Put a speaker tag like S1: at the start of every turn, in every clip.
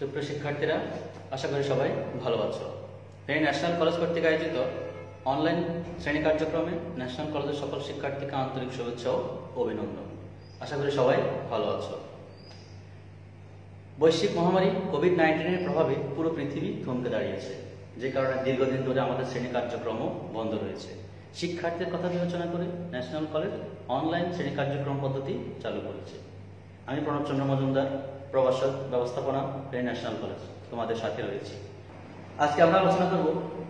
S1: সুপ্রিয় শিক্ষার্থীরা, আশা করি সবাই ভালো আছো। এই ন্যাশনাল কলেজ কর্তৃক আয়োজিত অনলাইন শ্রেণী কার্যক্রমে ন্যাশনাল কলেজের সকল শিক্ষার্থীকে আন্তরিক শুভেচ্ছা ও অভিনন্দন। আশা করি সবাই ভালো আছো। বৈশ্বিক মহামারী কোভিড-19 এর প্রভাবে পুরো পৃথিবী থমকে দাঁড়িয়েছে, যে কারণে দীর্ঘদিন ধরে আমাদের শ্রেণী কার্যক্রমও বন্ধ রয়েছে। শিক্ষার্থীর কথা বিবেচনা করে ন্যাশনাল কলেজ অনলাইন শ্রেণী কার্যক্রম পদ্ধতি চালু করেছে। আমি প্রণব চন্দ্র মজুমদার, প্রভাষক ব্যবস্থাপনা, ন্যাশনাল কলেজ, তোমাদের সাথে রয়েছি। আজকে আমরা আলোচনা করব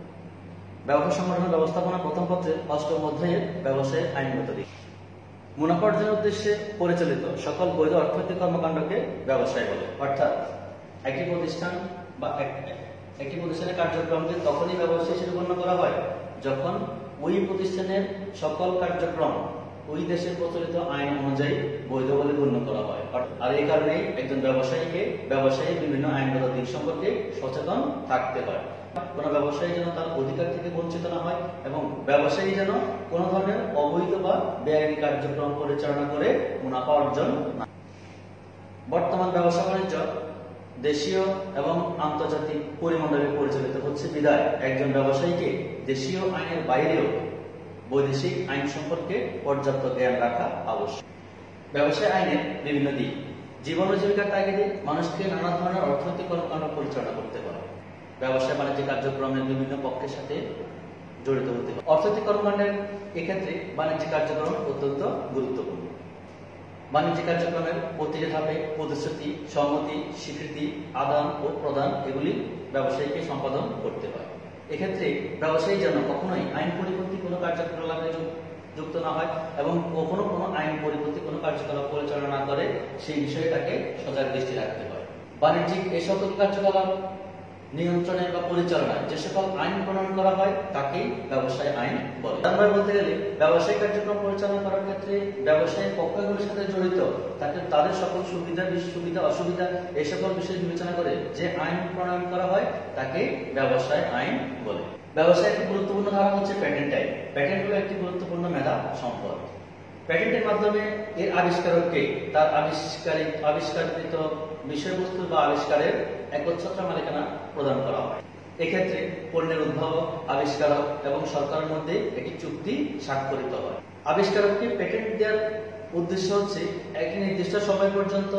S1: ব্যবসা সংগঠন ব্যবস্থাপনা প্রথম পত্রের 8ম অধ্যায়ের ব্যবসায়ের আইনগত দিক। মুনাফা অর্জনের উদ্দেশ্যে পরিচালিত সকল বৈধ অর্থনৈতিক কর্মকাণ্ডকে ব্যবসায় বলে। অর্থাৎ একটি প্রতিষ্ঠান বা একটি প্রতিষ্ঠানের কার্যক্রমকে তখনই ব্যবসা হিসেবে গণ্য করা হয় যখন ওই প্রতিষ্ঠানের সকল কার্যক্রম ওই দেশের প্রচলিত আইন অনুযায়ী বৈধ বলে গণ্য করা হয়। আর এই কারণেই একজন ব্যবসায়ীকে ব্যবসায়ী বিভিন্ন আইনগত দিক সম্পর্কে সচেতন থাকতে হয়। কোনো ব্যবসায়ী যেন তার অধিকার থেকে বঞ্চিত না হয় এবং ব্যবসায়ী যেন কোনো ধরনের অবৈধ বা বেআইনি কার্যক্রম পরিচালনা করে মুনাফা অর্জন না। বর্তমান ব্যবসা বাণিজ্য দেশীয় এবং আন্তর্জাতিক পরিমণ্ডলে পরিচালিত হচ্ছে বিধায় একজন ব্যবসায়ীকে দেশীয় আইনের বাইরেও বৈদেশিক আইন সম্পর্কে পর্যাপ্ত জ্ঞান রাখা আবশ্যক। ব্যবসায় আইনের বিভিন্ন দিক। জীবন ও জীবিকার তাগিদে মানুষকে নানা ধরনের অর্থনৈতিক কর্মকাণ্ড পরিচালনা করতে পারে। ব্যবসায় বাণিজ্যিক কার্যক্রমের বিভিন্ন পক্ষের সাথে জড়িত হতে হবে। অর্থনৈতিক কর্মকাণ্ডের এক্ষেত্রে বাণিজ্যিক কার্যক্রম অত্যন্ত গুরুত্বপূর্ণ। বাণিজ্যিক কার্যক্রমের প্রতিটি ধাপে প্রতিশ্রুতি, সম্মতি, স্বীকৃতি, আদান ও প্রদান এগুলি ব্যবসায়ীকে সম্পাদন করতে হয়। এক্ষেত্রে ব্যবসায়ী যেন কখনোই আইন পরিপন্থী কোনো কার্যকলাপে যুক্ত না হয় এবং কখনো কোনো আইন পরিপন্থী কোনো কার্যকলাপ পরিচালনা না করে সেই বিষয়ে তাকে সজাগ দৃষ্টি রাখতে হয়। বাণিজ্যিক এই সকল কার্যকলাপ নিয়ন্ত্রণে বা পরিচালনায় যে সকল আইন প্রণয়ন করা হয় তাকেই ব্যবসায় আইন বলে। আমরা বলতে গেলে ব্যবসায়িক কার্যক্রম পরিচালনা করার ক্ষেত্রে ব্যবসায়িক পক্ষগুলির সাথে জড়িত তাদের সকল সুবিধা অসুবিধা এই সকল বিষয় বিবেচনা করে যে আইন প্রণয়ন করা হয় তাকে ব্যবসায় আইন বলে। ব্যবসায় একটি গুরুত্বপূর্ণ ধারা হচ্ছে প্যাটেন্ট আইন। প্যাটেন্ট হলো একটি গুরুত্বপূর্ণ মেধা সম্পদ। প্যাটেন্টের মাধ্যমে এর আবিষ্কারককে তার আবিষ্কারকৃত বিষয়বস্তু বা আবিষ্কারের একচ্ছত্র মালিকানা প্রদান করা হয়। এক্ষেত্রে পণ্যের উদ্ভাবক, আবিষ্কারক এবং সরকারের মধ্যে একটি চুক্তি স্বাক্ষরিত হয়। আবিষ্কারককে প্যাটেন্ট দেওয়ার উদ্দেশ্য হচ্ছে একটি নির্দিষ্ট সময় পর্যন্ত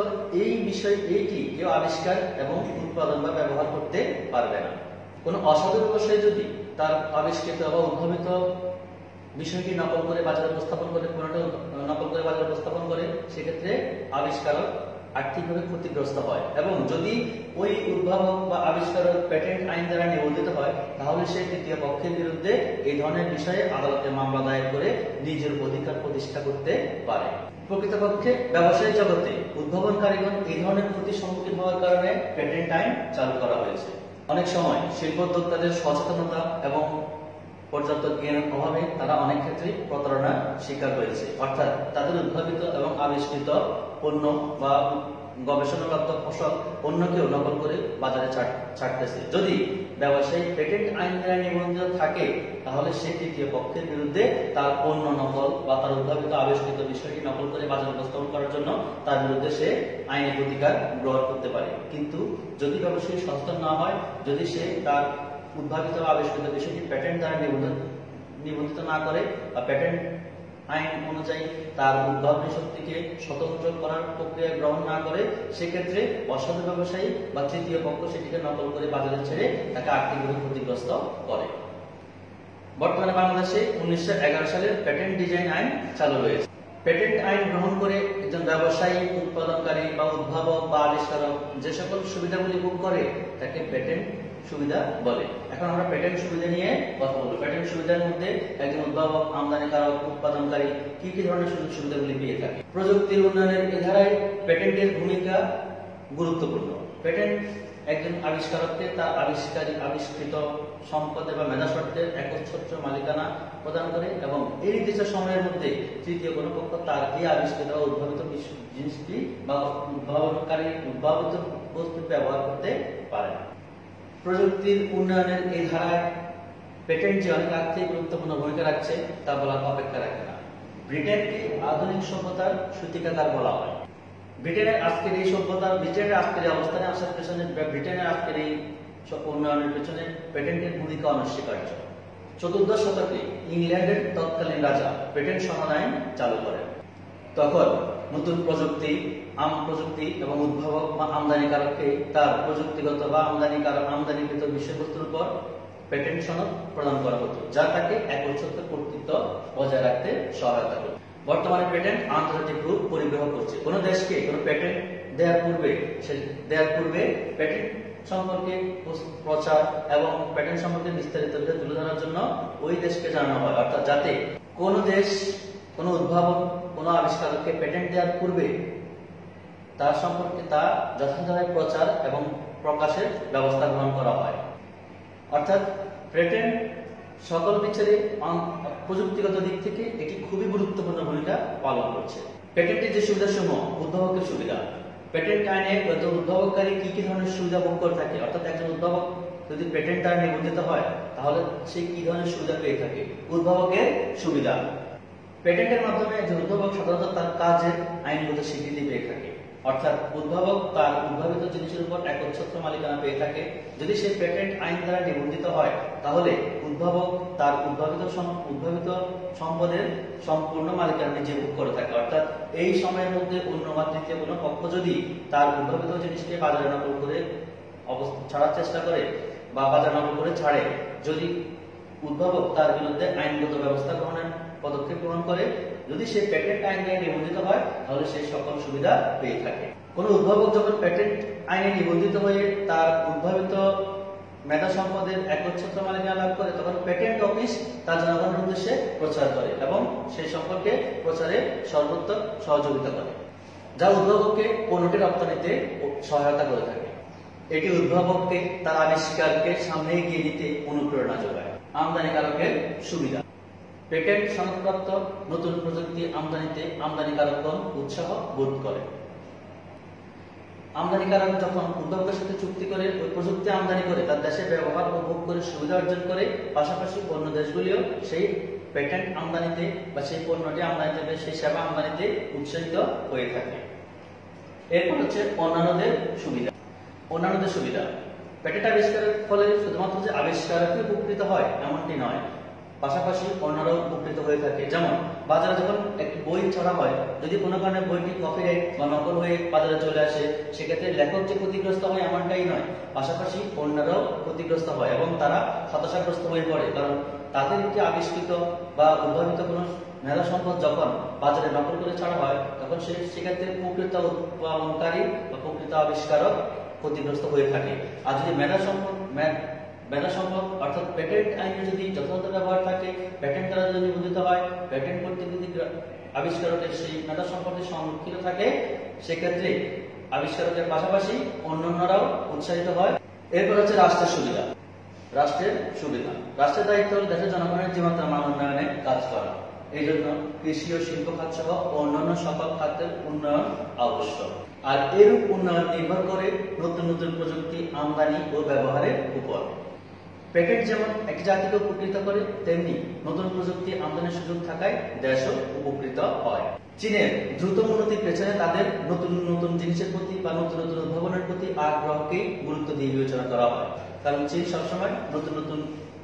S1: এইটি কেউ আবিষ্কার এবং উৎপাদন বা ব্যবহার করতে পারবে না। কোনো অসাধু ব্যবসায়ী যদি তার আবিষ্কৃত বা উদ্ভাবিত বিষয়টি নকল করে বাজারে উপস্থাপন করে, নকল করে বাজারে উপস্থাপন করে, সেক্ষেত্রে আবিষ্কারক আর্থিকভাবে ক্ষতিগ্রস্ত হয় এবং যদি ওই উদ্ভাবক বা আবিষ্কারক প্যাটেন্ট আইন দ্বারা নিবন্ধিত হয় তাহলে সে তৃতীয় পক্ষের বিরুদ্ধে এই ধরনের বিষয়ে আদালতে মামলা দায়ের করে নিজের অধিকার প্রতিষ্ঠা করতে পারে। প্রকৃতপক্ষে ব্যবসায়ী জগতে উদ্ভাবনকারীগণ এই ধরনের ক্ষতির সম্মুখীন হওয়ার কারণে প্যাটেন্ট আইন চালু করা হয়েছে। অনেক সময় শিল্পোদ্যোক্তাদের সচেতনতা এবং পর্যাপ্ত জ্ঞানের অভাবে তারা অনেক ক্ষেত্রে প্রতারণার শিকার হয়েছে। অর্থাৎ তাদের উদ্ভাবিত এবং আবিষ্কৃত পণ্য বা গবেষণালব্ধ ফসল অন্যকেও নকল করে বাজারে ছাড়তেছে। যদি ব্যবসায়ী প্যাটেন্ট আইন দ্বারা নিবন্ধিত থাকে তাহলে সে তৃতীয় পক্ষের বিরুদ্ধে তার পণ্য নকল বা তার উদ্ভাবিত আবিষ্কৃত বিষয়টি নকল করে বাজারে উপস্থাপন করার জন্য তার বিরুদ্ধে সে আইনি প্রতিকার গ্রহণ করতে পারে। কিন্তু যদি ব্যবসায়ী সচেতন না হয়, যদি সে তার উদ্ভাবিত আবিষ্কৃত বিষয়টি প্যাটেন্ট দ্বারা নিবন্ধিত না করে বা প্যাটেন্ট আইন অনুযায়ী তার উদ্ভাবনী শক্তিকে স্বতন্ত্র করার প্রক্রিয়া গ্রহণ না করে, সেক্ষেত্রে অসাধু ব্যবসায়ী বা তৃতীয় পক্ষ সেটিকে নকল করে বাজারে ছেড়ে তাকে আর্থিকভাবে ক্ষতিগ্রস্ত করে। বর্তমানে বাংলাদেশে 1911 সালের প্যাটেন্ট ডিজাইন আইন চালু রয়েছে। প্যাটেন্ট আইন গ্রহণ করে একজন ব্যবসায়ী, উৎপাদনকারী বা উদ্ভাবক বা আবিষ্কারক যে সকল সুবিধাগুলি ভোগ করে তাকে প্যাটেন্ট সুবিধা বলে। এখন আমরা প্যাটেন্ট সুবিধা নিয়ে কথা বলবো। প্যাটেন্ট সুবিধার মধ্যে একজন উদ্ভাবক, আমদানিকারক, উৎপাদনকারী কি কি ধরনের সুযোগ সুবিধাগুলি পেয়ে থাকে। প্রযুক্তির উন্নয়নের এই ধারায় প্যাটেন্টের ভূমিকা গুরুত্বপূর্ণ। প্যাটেন্ট একজন আবিষ্কারককে তার আবিষ্কৃত সম্পদ বা মেধাস্বত্বের একচ্ছত্র মালিকানা প্রদান করে এবং এই নির্দিষ্ট সময়ের মধ্যে তৃতীয় কোনো পক্ষ তার এই আবিষ্কৃত বা উদ্ভাবিত জিনিসটি বা উদ্ভাবিত বস্তু ব্যবহার করতে পারে না। প্রযুক্তির উন্নয়নের এই ধারায় প্যাটেন্ট যে অনেক আগ থেকে গুরুত্বপূর্ণ ভূমিকা রাখছে তা বলার অপেক্ষা রাখে না। ব্রিটেনকে আধুনিক সভ্যতার সূতিকাগার বলা হয়। ব্রিটেনের আজকের এই সভ্যতা, ব্রিটেনের আজকের এই অবস্থানে আসার পেছনে, ব্রিটেনের আজকের এই উন্নয়নের পেছনে পেটেন্টের ভূমিকা অনস্বীকার্য। 14 শতকে ইংল্যান্ডের তৎকালীন রাজা পেটেন্ট সনদ আইন চালু করেন। তখন নতুন প্রযুক্তি এবং উদ্ভাবক বা আমদানিকারককে তার প্রযুক্তিগত বা আমদানিকৃত বিষয়বস্তুর উপর পেটেন্ট সনদ প্রদান করা হতো, যা তাকে একচ্ছত্র কর্তৃত্ব বজায় রাখতে সহায়তা করে। বর্তমানে পেটেন্ট আন্তর্জাতিক রূপ পরিগ্রহ করছে। কোনো দেশকে কোনো পেটেন্ট দেওয়ার পূর্বে পেটেন্ট সম্পর্কে প্রচার এবং পেটেন্ট সম্পর্কে বিস্তারিত তুলে ধরার জন্য ওই দেশকে জানানো হয়, অর্থাৎ যাতে কোনো দেশ কোনো উদ্ভাবক কোনো আবিষ্কারককে পেটেন্ট দেওয়ার পূর্বে তার সম্পর্কে তা যথাযথভাবে প্রচার এবং প্রকাশের ব্যবস্থা গ্রহণ করা হয়। অর্থাৎ পেটেন্ট সকল বিচারে প্রযুক্তিগত দিক থেকে এটি খুবই গুরুত্বপূর্ণ ভূমিকা পালন করছে। পেটেন্টের যে সুবিধাসমূহ, উদ্ভাবকের সুবিধা। পেটেন্ট আইনে উদ্ভাবককারী কি কি ধরনের সুবিধা ভোগ করে থাকে, অর্থাৎ একজন উদ্ভাবক যদি পেটেন্ট আইনে নিবন্ধিত হয় তাহলে সে কি ধরনের সুবিধা পেয়ে থাকে। উদ্ভাবকের সুবিধা, পেটেন্টের মাধ্যমে একজন উদ্ভাবক সাধারণত তার কাজের আইনগত স্বীকৃতি পেয়ে থাকে, অর্থাৎ উদ্ভাবক তার উদ্ভাবিত জিনিসের উপর একচ্ছত্র মালিকানা পেয়ে থাকে। যদি সে পেটেন্ট আইন দ্বারা নিবন্ধিত হয় তাহলে উদ্ভাবক তার উদ্ভাবিত সম্পদের সম্পূর্ণ মালিকানা নিজে ভোগ করে থাকে, অর্থাৎ এই সময়ের মধ্যে অন্য বা তৃতীয় কোনো পক্ষ যদি তার উদ্ভাবিত জিনিসকে বাজারে নকল করে ছাড়ার চেষ্টা করে বা বাজার নকল করে ছাড়ে, যদি উদ্ভাবক তার বিরুদ্ধে আইনগত ব্যবস্থা গ্রহণের পদক্ষেপ গ্রহণ করে, যদি সে পেটেন্ট আইনে নিবন্ধিত হয় তাহলে সে সকল সুবিধা পেয়ে থাকে। কোন উদ্ভাবক যখন পেটেন্ট আইনে নিবন্ধিত হয়ে তার উদ্ভাবিত মেধা সম্পদের একচ্ছত্র মালিকানা লাভ করে, তখন পেটেন্ট অফিস তার জনগণের উদ্দেশ্যে প্রচার করে এবং সেই সম্পর্কে প্রচারে সর্বোচ্চ সহযোগিতা করে, যা উদ্ভাবককে পণ্যটি রপ্তানিতে সহায়তা করে থাকে। এটি উদ্ভাবককে তার আবিষ্কারকে সামনে এগিয়ে নিতে অনুপ্রেরণা যোগায়। আমদানিকারকের সুবিধা, পেটেন্ট সনদপ্রাপ্ত নতুন প্রযুক্তি আমদানিতে আমদানিকারকগণ উৎসাহ বোধ করে। আমদানিকারক যখন উদ্ভাবকের সাথে চুক্তি করে ওই প্রযুক্তি আমদানি করে তার দেশে ব্যবহার ও ভোগ করে সুবিধা অর্জন করে, পাশাপাশি অন্য দেশগুলিও সেই পেটেন্ট আমদানিতে বা সেই পণ্যটি আমদানিতে বা সেই সেবা আমদানিতে উৎসাহিত হয়ে থাকে। এরপর হচ্ছে অন্যান্যদের সুবিধা। অন্যান্যদের সুবিধা, পেটেন্ট আবিষ্কারের ফলে শুধুমাত্র যে আবিষ্কারকই উপকৃত হয় এমনটি নয়, পাশাপাশি অন্যরাও উপকৃত হয়ে থাকে। যেমন বাজারে যখন একটি বই ছাড়া হয়, যদি কোনো কারণে বইটি কপিরাইট বা নকল হয়ে বাজারে চলে আসে, সেক্ষেত্রে লেখক যে ক্ষতিগ্রস্ত হয় এমনটাই নয়, পাশাপাশি অন্যরাও ক্ষতিগ্রস্ত হয় এবং তারা হতাশাগ্রস্ত হয়ে পড়ে, কারণ তাদের একটি আবিষ্কৃত বা উদ্ভাবিত কোনো মেধা সম্পদ যখন বাজারে নকল করে ছাড়া হয়, তখন সেক্ষেত্রে প্রকৃত উদ্ভাবনকারী বা প্রকৃত আবিষ্কারক ক্ষতিগ্রস্ত হয়ে থাকে। আর যদি মেধা সম্পদ অর্থাৎ পেটেন্ট আইনে যদি যথাযথ ব্যবহার থাকে, পেটেন্ট দ্বারা যদি নিবন্ধিত হয়, পেটেন্ট করতে যদি আবিষ্কারকের সেই মেধা সম্পদে সংরক্ষিত থাকে, সেক্ষেত্রে আবিষ্কারকের পাশাপাশি অন্যান্যরাও উৎসাহিত হয়। এরপর হচ্ছে রাষ্ট্রের সুবিধা। রাষ্ট্রের সুবিধা, রাষ্ট্রের দায়িত্ব হল দেশের জনগণের জীবনধারা মান উন্নয়নে কাজ করা। এই জন্য কৃষি ও শিল্প খাত সহ অন্যান্য সকল খাতের উন্নয়ন আবশ্যক। আর এরূপ উন্নয়ন নির্ভর করে নতুন নতুন প্রযুক্তি আমদানি ও ব্যবহারের উপর। পেটেন্ট যেমন একটি জাতিকে উপকৃত করে, তেমনি নতুন প্রযুক্তি আমদানির সুযোগ থাকায় দেশও উপকৃত হয়। চীনের দ্রুত উন্নতির পেছনে তাদের নতুন নতুন জিনিসের প্রতি বা নতুন নতুন উদ্ভাবনের প্রতি আগ্রহকে গুরুত্ব দিয়ে বিবেচনা করা হয়, কারণ চীন সবসময় নতুন নতুন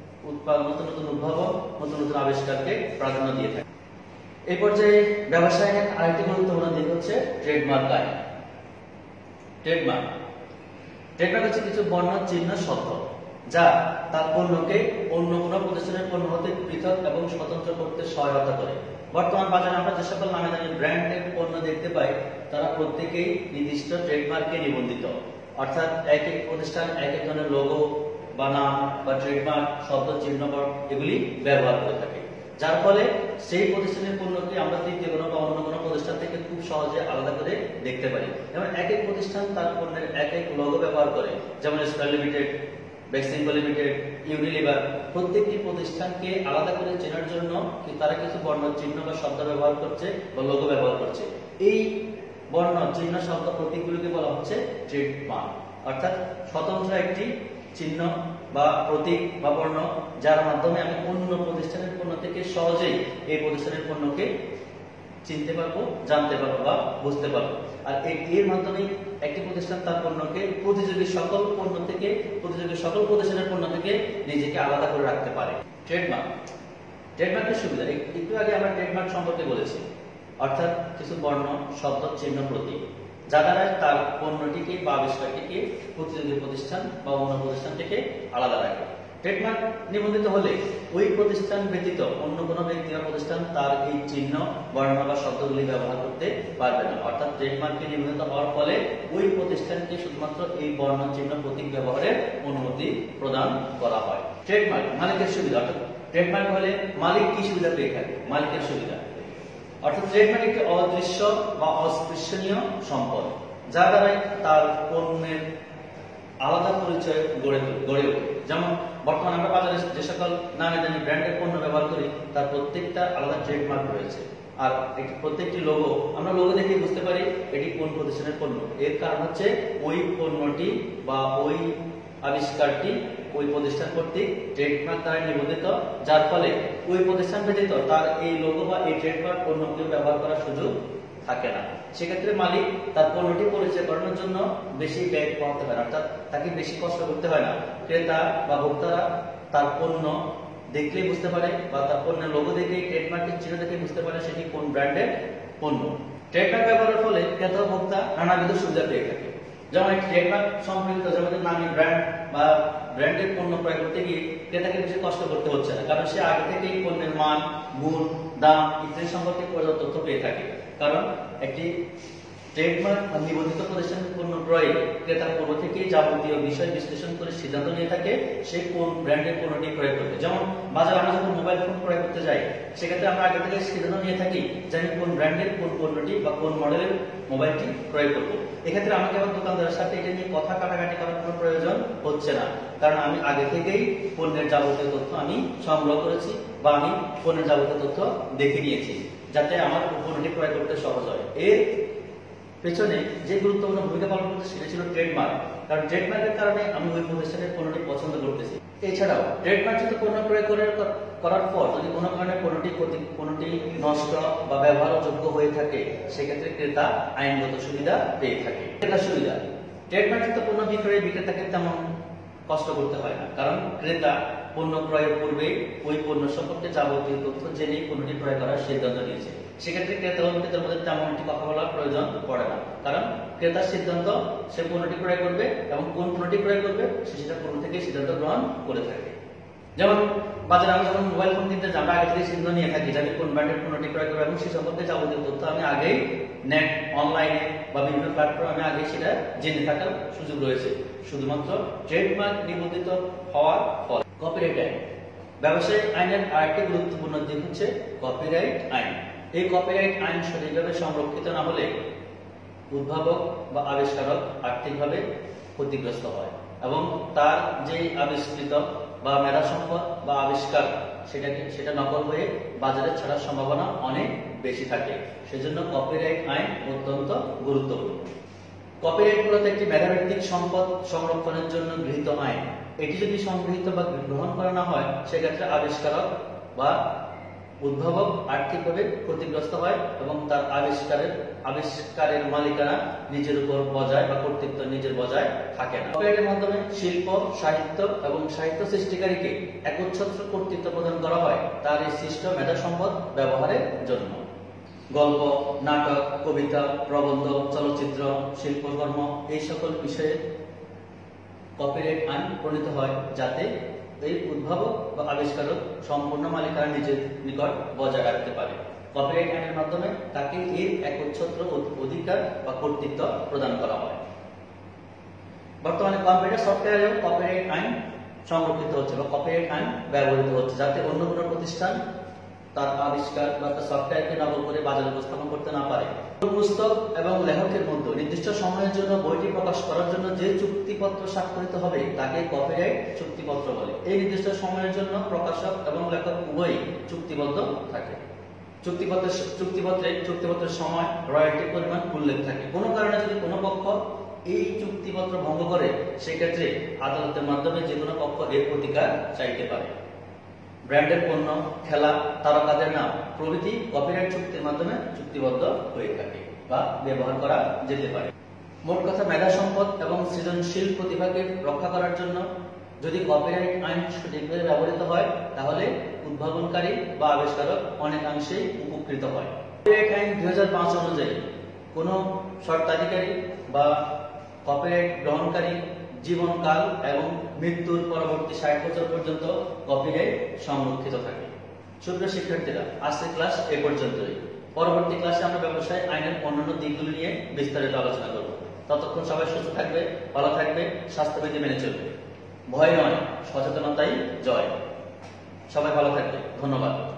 S1: উদ্ভাবন, নতুন নতুন আবিষ্কারকে প্রাধান্য দিয়ে থাকে। এই পর্যায়ে ব্যবসায়ের আরেকটি গুরুত্বপূর্ণ দিক হচ্ছে ট্রেডমার্ক আইন। ট্রেডমার্ক হচ্ছে কিছু বর্ণ, চিহ্ন, শব্দ যা তার পণ্যকে অন্য কোনো প্রতিষ্ঠানের পণ্য হতে পৃথক এবং স্বতন্ত্র করতে সহায়তা করে। বর্তমান বাজারে আমরা যে সকল নামে দামি ব্র্যান্ডের পণ্য দেখতে পাই, তারা প্রত্যেকেই নির্দিষ্ট ট্রেডমার্কে নিবন্ধিত, অর্থাৎ এক এক প্রতিষ্ঠান এক এক ধরনের লোগো বা নাম বা ট্রেডমার্ক, শব্দ, চিহ্ন এগুলি ব্যবহার করে থাকে, যার ফলে সেই প্রতিষ্ঠানের পণ্যকে আমরা তৃতীয় কোনো বা অন্য কোনো প্রতিষ্ঠান থেকে খুব সহজে আলাদা করে দেখতে পারি। যেমন এক এক প্রতিষ্ঠান তার পণ্যের এক এক লোগো ব্যবহার করে, যেমন square limited, Beximco limited, Unilever, প্রত্যেকটি প্রতিষ্ঠানকে আলাদা করে চেনার জন্য তারা কিছু বর্ণ, চিহ্ন বা শব্দ ব্যবহার করছে বা লোগো ব্যবহার করছে। এই বর্ণ, চিহ্ন, শব্দ প্রতীকগুলোকে বলা হচ্ছে ট্রেডমার্ক, অর্থাৎ স্বতন্ত্র একটি চিহ্ন বা প্রতীক বা বর্ণ, যার মাধ্যমে আমি অন্য প্রতিষ্ঠানের পণ্য থেকে সহজেই এই প্রতিষ্ঠানের পণ্যকে চিনতে পারবো, জানতে পারবো বা বুঝতে পারবো। আর এর মাধ্যমে একটি প্রতিষ্ঠান তার পণ্যকে প্রতিযোগী সকল প্রতিষ্ঠানের পণ্য থেকে নিজেকে আলাদা করে রাখতে পারে। ট্রেডমার্কের সুবিধা, একটু আগে আমরা ট্রেডমার্ক সম্পর্কে বলেছি, অর্থাৎ কিছু বর্ণ, শব্দ, চিহ্ন, প্রতীক যা দ্বারা তার পণ্যটিকে বা আবিষ্কারটিকে প্রতিযোগী প্রতিষ্ঠান বা অন্য প্রতিষ্ঠান থেকে আলাদা রাখে। ট্রেডমার্ক নিবন্ধিত হলে ওই প্রতিষ্ঠান ব্যতীত অন্য কোনো ব্যক্তি বা প্রতিষ্ঠান তার এই চিহ্ন, বর্ণ বা শব্দগুলি ব্যবহার করতে পারবে না। অর্থাৎ ট্রেডমার্কে নিবন্ধিত হওয়ার ফলে ওই প্রতিষ্ঠানকে শুধুমাত্র এই বর্ণ, চিহ্ন, প্রতীক ব্যবহারের অনুমতি প্রদান করা হয়। ট্রেডমার্ক মালিকের সুবিধা, অর্থাৎ ট্রেডমার্ক হলে মালিক কি সুবিধা পেয়ে থাকে? মালিকের সুবিধা, অর্থাৎ ট্রেডমার্ক একটি অদৃশ্য বা অস্পৃশ্যনীয় সম্পদ যা দ্বারা তার পণ্যের আলাদা পরিচয় গড়ে ওঠে। যেমন বর্তমানে আমরা বাজারে যে সকল নামি দামি ব্র্যান্ডের পণ্য ব্যবহার করি তার প্রত্যেকটা আলাদা ট্রেডমার্ক রয়েছে। আর প্রত্যেকটি লোগো, আমরা লোগো দেখে বুঝতে পারি এটি কোন প্রতিষ্ঠানের পণ্য। এর কারণ হচ্ছে ওই পণ্যটি বা ওই আবিষ্কারটি ওই প্রতিষ্ঠান কর্তৃক ট্রেডমার্ক দ্বারা নিবন্ধিত, যার ফলে ওই প্রতিষ্ঠান ব্যতীত তার এই লোগো বা এই ট্রেডমার্ক অন্য কেউ ব্যবহার করার সুযোগ থাকে না। সেক্ষেত্রে মালিক তার পণ্যটি পরিচয় করানোর জন্য বেশি ব্যয় করতে হয় না, অর্থাৎ তাকে বেশি কষ্ট করতে হয় না। ক্রেতা বা ভোক্তারা তার পণ্য দেখলেই বুঝতে পারে বা তার পণ্যের লোগো দেখেই, ট্রেডমার্কের চিহ্ন দেখে বুঝতে পারে সেটি কোন ব্র্যান্ডের পণ্য। ট্রেডমার্ক ব্যবহারের ফলে ক্রেতা ও ভোক্তা নানাবিধ সুবিধা পেয়ে থাকে। যেমন একটি ট্রেডমার্ক সম্পর্কিত যেমন নামি ব্র্যান্ড বা ব্র্যান্ডের পণ্য ক্রয় করতে গিয়ে ক্রেতাকে বেশি কষ্ট করতে হচ্ছে না, কারণ সে আগে থেকেই পণ্যের মান, গুণ, দাম ইত্যাদি সম্পর্কে পর্যাপ্ত তথ্য পেয়ে থাকে। কারণ একটি ট্রেডমার্ক বা নিবন্ধিত প্রতিষ্ঠানের পণ্য ক্রয়ে ক্রেতা পূর্ব থেকেই যাবতীয় বিষয় বিশ্লেষণ করে সিদ্ধান্ত নিয়ে থাকে সে কোন ব্র্যান্ডের পণ্যটি ক্রয় করবে। যেমন বাজারে আমরা যখন মোবাইল ফোন ক্রয় করতে যাই সেক্ষেত্রে আমরা আগে থেকে সিদ্ধান্ত নিয়ে থাকি যে আমি কোন ব্র্যান্ডের কোন পণ্যটি বা কোন মডেলের মোবাইলটি ক্রয় করবো। এক্ষেত্রে আমাকে আবার দোকানদারের সাথে এটা নিয়ে কথা কাটাকাটি করার কোনো প্রয়োজন হচ্ছে না, কারণ আমি আগে থেকেই পণ্যের যাবতীয় তথ্য আমি সংগ্রহ করেছি বা আমি পণ্যের যাবতীয় তথ্য দেখে নিয়েছি, যাতে আমার পণ্যটি ক্রয় করতে সহজ হয়। এর পেছনে যে গুরুত্বপূর্ণ ভূমিকা পালন করছে সেটা ছিল ট্রেডমার্ক, কারণ ট্রেডমার্কের কারণে আমি ওই প্রতিষ্ঠানের পণ্যটি পছন্দ করতেছি। এছাড়াও ট্রেডমার্কযুক্ত পণ্য ক্রয় করার পর যদি কোনো কারণে পণ্যটি নষ্ট বা ব্যবহারযোগ্য হয়ে থাকে সেক্ষেত্রে ক্রেতা আইনগত সুবিধা পেয়ে থাকে। ক্রেতার সুবিধা, ট্রেডমার্কযুক্ত পণ্য বিক্রয়ে বিক্রেতাকে তেমন কষ্ট করতে হয় না, কারণ ক্রেতা পণ্য ক্রয়ের পূর্বে ওই পণ্য সম্পর্কে যাবতীয় তথ্য জেনে পণ্যটি ক্রয় করার সিদ্ধান্ত নিয়েছে। সেক্ষেত্রে ক্রেতা ও বিক্রেতার মধ্যে তেমন একটি কথা বলার প্রয়োজন পড়ে না, কারণ ক্রেতার সিদ্ধান্ত সে পণ্যটি ক্রয় করবে এবং কোন পণ্যটি ক্রয় করবে সে সেটা পণ্য থেকে সিদ্ধান্ত গ্রহণ করে থাকে। যেমন বাজারে আমি যখন মোবাইল ফোন কিনতে যাই আমরা আগে থেকে সিদ্ধান্ত নিয়ে থাকি যে আমি কোন ব্র্যান্ডের পণ্যটি ক্রয় করবো এবং সে সম্পর্কে যাবতীয় তথ্য আমি আগেই নেট, অনলাইনে বা বিভিন্ন প্ল্যাটফর্মে আগে সেটা জেনে থাকার সুযোগ রয়েছে, শুধুমাত্র ট্রেডমার্ক নিবন্ধিত হওয়ার ফলে। কপিরাইট আইন, ব্যবসায়িক আইনের আরেকটি গুরুত্বপূর্ণ দিক হচ্ছে কপিরাইট আইন। এই কপিরাইট আইন সঠিকভাবে সংরক্ষিত না হলে উদ্ভাবক বা আবিষ্কারক আর্থিকভাবে ক্ষতিগ্রস্ত হয় এবং তার যে আবিষ্কৃত বা মেধা সম্পদ বা আবিষ্কার সেটা নকল হয়ে বাজারে ছাড়ার সম্ভাবনা অনেক বেশি থাকে। সেজন্য কপিরাইট আইন অত্যন্ত গুরুত্বপূর্ণ। কপিরাইট মূলত একটি মেধাভিত্তিক সম্পদ সংরক্ষণের জন্য গৃহীত আইন। এটি যদি সংগৃহীত বা গ্রহণ করা না হয় সেক্ষেত্রে আবিষ্কারক বা উদ্ভাবক আর্থিকভাবে ক্ষতিগ্রস্ত হয় এবং তার আবিষ্কারের মালিকানা নিজের উপর বজায় বা কর্তৃত্ব নিজের বজায় থাকে না। কপিরাইটের মাধ্যমে শিল্প, সাহিত্য এবং সাহিত্য সৃষ্টিকারীকে একচ্ছত্র কর্তৃত্ব প্রদান করা হয় তার এই সৃষ্ট মেধা সম্পদ ব্যবহারের জন্য। গল্প, নাটক, কবিতা, প্রবন্ধ, চলচ্চিত্র, শিল্পকর্ম এই সকল বিষয়ে কপিরাইট আইন প্রণীত হয় যাতে এই উদ্ভাবক বা আবিষ্কারক সম্পূর্ণ মালিকানা নিজের নিকট বজায় রাখতে পারে। কপিরাইট আইনের মাধ্যমে তাকে এর একচ্ছত্র অধিকার বা কর্তৃত্ব প্রদান করা হয়। বর্তমানে কম্পিউটার সফটওয়্যারেও কপিরাইট আইন সংরক্ষিত হচ্ছে বা কপিরাইট আইন ব্যবহৃত হচ্ছে যাতে অন্য কোনো প্রতিষ্ঠান তার আবিষ্কার বা তার সফটওয়্যারকে নকল করে বাজারে উপস্থাপন করতে না পারে। পুস্তক এবং লেখকের মধ্যে নির্দিষ্ট সময়ের জন্য বইটি প্রকাশ করার জন্য যে চুক্তিপত্র স্বাক্ষরিত হবে তাকে কপিরাইট চুক্তিপত্র বলে। এই নির্দিষ্ট সময়ের জন্য প্রকাশক এবং লেখক উভয়ই চুক্তিবদ্ধ থাকে। চুক্তিপত্রের সময়, রয়্যালটির পরিমাণ উল্লেখ থাকে। কোনো কারণে যদি কোনো পক্ষ এই চুক্তিপত্র ভঙ্গ করে সেক্ষেত্রে আদালতের মাধ্যমে যে কোনো পক্ষ এর প্রতিকার চাইতে পারে। ব্র্যান্ডের পণ্য, খেলা, তারকাদের নাম প্রভৃতি কপিরাইট চুক্তির মাধ্যমে চুক্তিবদ্ধ হয়ে থাকে বা ব্যবহার করা যেতে পারে। মোট কথা, মেধা সম্পদ এবং সৃজনশীল প্রতিভাকে রক্ষা করার জন্য যদি কপিরাইট আইন সঠিকভাবে ব্যবহৃত হয় তাহলে উদ্ভাবনকারী বা আবিষ্কারক অনেকাংশেই উপকৃত হয়। কপিরাইট আইন 2005 অনুযায়ী কোনো স্বত্বাধিকারী বা কপিরাইট গ্রহণকারী জীবনকাল এবং মৃত্যুর পরবর্তী 60 বছর পর্যন্ত কপিরাইট সংরক্ষিত থাকে। সুপ্রিয় শিক্ষার্থীরা, আজকের ক্লাস এ পর্যন্তই। পরবর্তী ক্লাসে আমরা ব্যবসায় আইনের অন্যান্য দিকগুলি নিয়ে বিস্তারিত আলোচনা করব। ততক্ষণ সবাই সুস্থ থাকবে, ভালো থাকবে, স্বাস্থ্যবিধি মেনে চলবে। ভয় নয়, সচেতনতাই জয়। সবাই ভালো থাকবে। ধন্যবাদ।